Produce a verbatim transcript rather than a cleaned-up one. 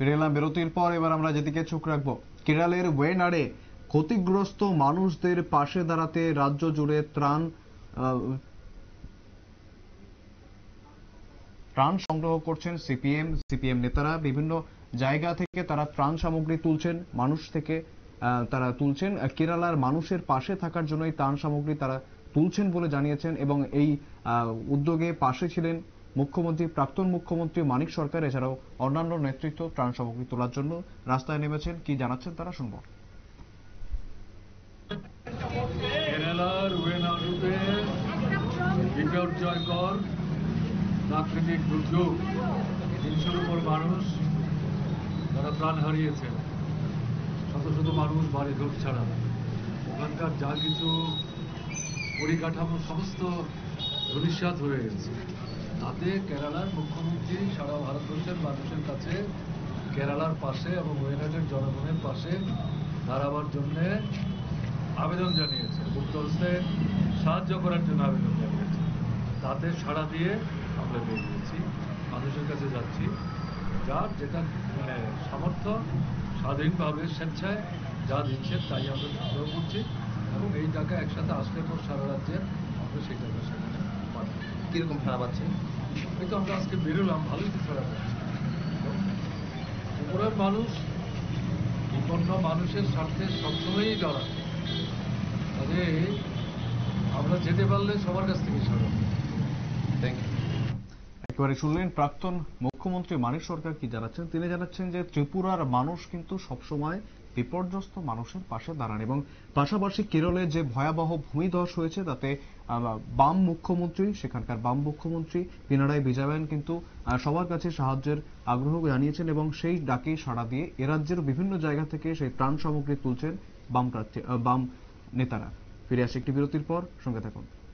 ফিরে এলাম বিরতির পর। এবার আমরা যেদিকে চোখ রাখবো, কেরলের ওয়েনাড়ে ক্ষতিগ্রস্ত মানুষদের পাশে দাঁড়াতে রাজ্য জুড়ে ত্রাণ ত্রাণ সংগ্রহ করছেন সিপিএম সিপিএম নেতারা। বিভিন্ন জায়গা থেকে তারা ত্রাণ সামগ্রী তুলছেন, মানুষ থেকে তারা তুলছেন। কেরালার মানুষের পাশে থাকার জন্যই ত্রাণ সামগ্রী তারা তুলছেন বলে জানিয়েছেন। এবং এই উদ্যোগে পাশে ছিলেন মুখ্যমন্ত্রী, প্রাক্তন মুখ্যমন্ত্রী মানিক সরকার, এছাড়াও অন্যান্য নেতৃত্ব ত্রাণ সামগ্রী তোলার জন্য রাস্তায় নেমেছেন। কি জানাচ্ছেন তারা, শুনব। কেরালার ওয়েনাড়ুতে বিপর্যয়কর প্রাকৃতিক দুর্যোগ, তিনশোর উপর মানুষ তারা প্রাণ হারিয়েছেন, শত শত মানুষ বাড়ি ঘর ছাড়া। ওখানকার যা কিছু পরিকাঠামো সমস্ত ধূলিসাৎ হয়ে গেছে। তাতে কেরালার মুখ্যমন্ত্রী সারা ভারতবর্ষের মানুষের কাছে কেরালার পাশে এবং ওয়েনাড়ের জনগণের পাশে দাঁড়াবার জন্যে আবেদন জানিয়েছে, মুক্তহস্তে সাহায্য করার জন্য আবেদন জানিয়েছে। তাতে সাড়া দিয়ে আমরা বেরিয়েছি, মানুষের কাছে যাচ্ছি। যার যেটা মানে সামর্থ্য, স্বাধীনভাবে স্বেচ্ছায় যা দিচ্ছে তাই আমরা সংগ্রহ করছি এবং এই টাকা একসাথে আসলে পর সারা রাজ্যে আমরা সেই টাকা সেখানে পাচ্ছি। কিরকম সারা পাচ্ছেন? এই তো আমরা আজকে বেরোলাম, ভালোই তো সারা পাচ্ছি। উপরের মানুষ বিপন্ন মানুষের স্বার্থে সবসময়ই দাঁড়ায়। তবে আমরা যেতে পারলে সবার কাছ থেকে সারা। Thank you. একেবারে শুনলেন প্রাক্তন মুখ্যমন্ত্রী মানিক সরকার কি জানাচ্ছেন। তিনি জানাচ্ছেন যে ত্রিপুরার মানুষ কিন্তু সবসময় বিপর্যস্ত মানুষের পাশে দাঁড়ান এবং পাশাপাশি কেরলে যে ভয়াবহ ভূমিধস হয়েছে তাতে বাম মুখ্যমন্ত্রী, সেখানকার বাম মুখ্যমন্ত্রী পিনারাই বিজয়ন কিন্তু সবার কাছে সাহায্যের আগ্রহ জানিয়েছেন এবং সেই ডাকে সাড়া দিয়ে এ রাজ্যের বিভিন্ন জায়গা থেকে সেই ত্রাণ সামগ্রী তুলছেন বাম প্রার্থী বাম নেতারা। ফিরে আসে একটি বিরতির পর, সঙ্গে থাকুন।